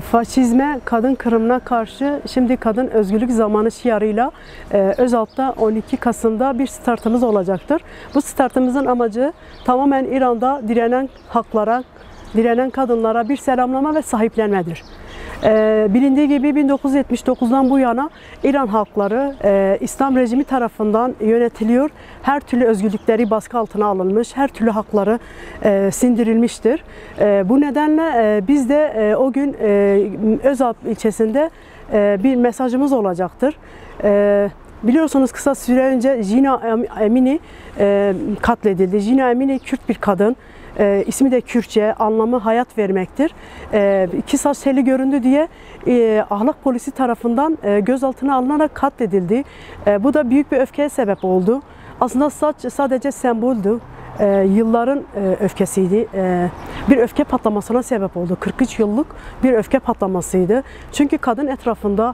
Faşizme, kadın kırımına karşı şimdi kadın özgürlük zamanı şiarıyla Özalp'ta 12 Kasım'da bir startımız olacaktır. Bu startımızın amacı tamamen İran'da direnen haklara, direnen kadınlara bir selamlama ve sahiplenmedir. Bilindiği gibi 1979'dan bu yana İran halkları İslam rejimi tarafından yönetiliyor. Her türlü özgürlükleri baskı altına alınmış, her türlü hakları sindirilmiştir. Bu nedenle biz de o gün Özalp ilçesinde bir mesajımız olacaktır. Biliyorsunuz kısa süre önce Jina Emini katledildi. Jina Emini Kürt bir kadın. İsmi de Kürtçe, anlamı hayat vermektir. İki saç teli göründü diye ahlak polisi tarafından gözaltına alınarak katledildi. Bu da büyük bir öfkeye sebep oldu. Aslında saç sadece semboldü. Yılların öfkesiydi. Bir öfke patlamasına sebep oldu. 43 yıllık bir öfke patlamasıydı. Çünkü kadın etrafında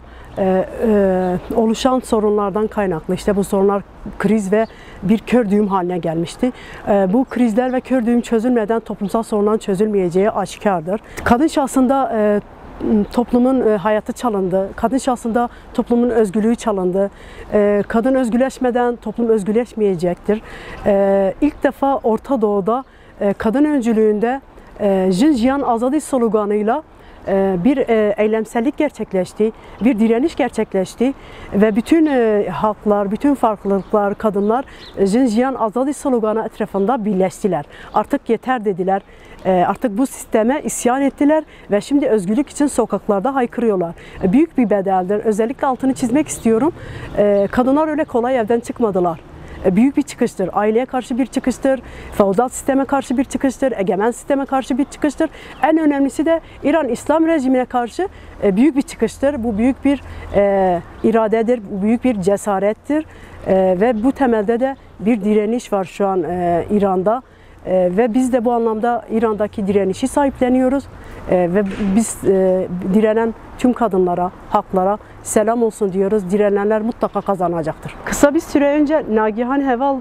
oluşan sorunlardan kaynaklı. İşte bu sorunlar kriz ve bir kör düğüm haline gelmişti. Bu krizler ve kör düğüm çözülmeden toplumsal sorunların çözülmeyeceği aşikardır. Kadın şahsında toplumun hayatı çalındı. Kadın şahsında toplumun özgürlüğü çalındı. Kadın özgürleşmeden toplum özgürleşmeyecektir. İlk defa Orta Doğu'da kadın öncülüğünde Jinjiyan Azadi sloganıyla bir eylemsellik gerçekleşti, bir direniş gerçekleşti ve bütün halklar, bütün farklılıklar, kadınlar Jinjiyan Azadi sloganı etrafında birleştiler. Artık yeter dediler, artık bu sisteme isyan ettiler ve şimdi özgürlük için sokaklarda haykırıyorlar. Büyük bir bedeldir, özellikle altını çizmek istiyorum. Kadınlar öyle kolay evden çıkmadılar. Büyük bir çıkıştır. Aileye karşı bir çıkıştır, feodal sisteme karşı bir çıkıştır, egemen sisteme karşı bir çıkıştır. En önemlisi de İran İslam rejimine karşı büyük bir çıkıştır. Bu büyük bir iradedir, bu büyük bir cesarettir ve bu temelde de bir direniş var şu an İran'da. Ve biz de bu anlamda İran'daki direnişi sahipleniyoruz ve biz direnen tüm kadınlara, haklara selam olsun diyoruz. Direnenler mutlaka kazanacaktır. Kısa bir süre önce Nagihan Heval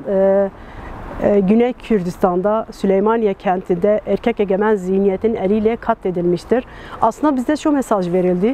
Güney Kürdistan'da Süleymaniye kentinde erkek egemen zihniyetin eliyle katledilmiştir. Aslında bize şu mesaj verildi.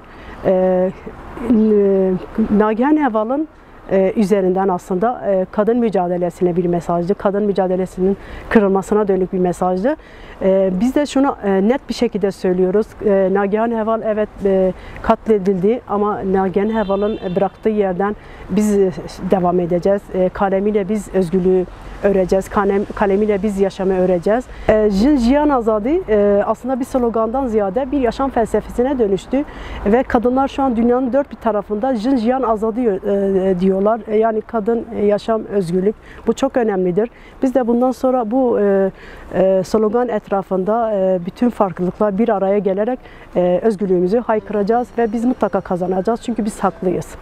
Nagihan Heval'ın üzerinden aslında kadın mücadelesine bir mesajdı. Kadın mücadelesinin kırılmasına dönük bir mesajdı. Biz de şunu net bir şekilde söylüyoruz. Nagihan Heval evet katledildi ama Nagihan Heval'ın bıraktığı yerden biz devam edeceğiz. Kalemiyle biz özgürlüğü öreceğiz. Kalemiyle biz yaşamı öreceğiz. Jinjiyan Azadi aslında bir slogandan ziyade bir yaşam felsefesine dönüştü ve kadınlar şu an dünyanın dört bir tarafında Jinjiyan Azadi diyorlar. Yani kadın, yaşam, özgürlük. Bu çok önemlidir. Biz de bundan sonra bu slogan etrafında bütün farklılıklar bir araya gelerek özgürlüğümüzü haykıracağız ve biz mutlaka kazanacağız. Çünkü biz haklıyız.